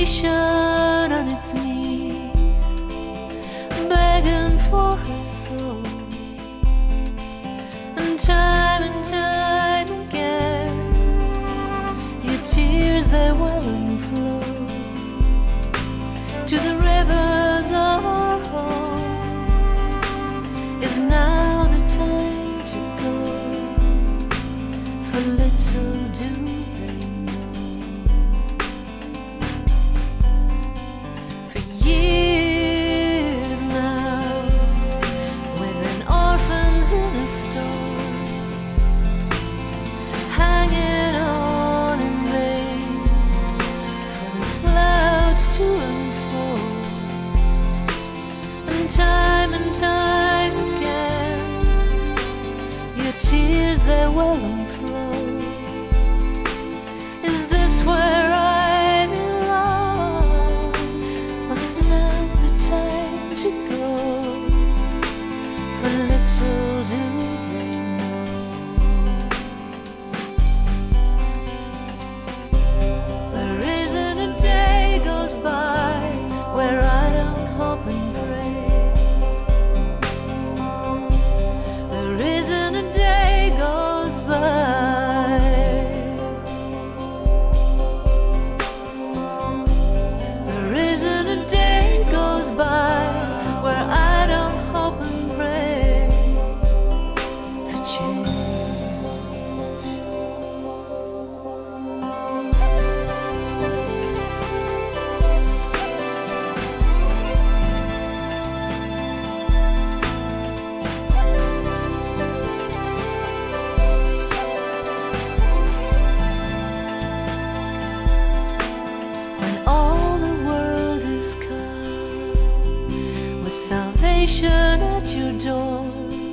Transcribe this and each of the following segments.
nation on its knees, begging for his soul. And time again, your tears they well and flow to the rivers of our home. Is now the time to go, for little do they know. For years now we've been orphans in a storm, hanging on in vain for the clouds to unfold. And time again, your tears they well and flow. Is this where I belong, or is now the time to go? For little do they know. There isn't a day goes by where I don't hope and pray. There isn't a day goes by. There isn't a day goes by where I don't hope and pray for change. When all the world is come with salvation at your door,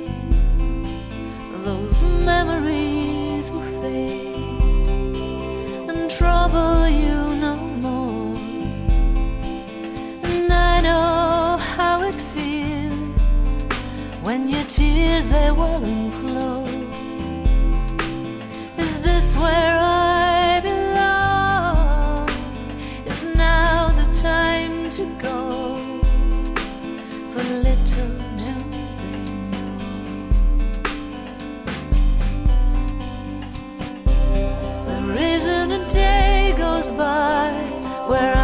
those memories will fade and trouble you no more. And I know how it feels when your tears they well and flow. Is this where I belong? Is now the time to go? For little do they know. There isn't a day goes by where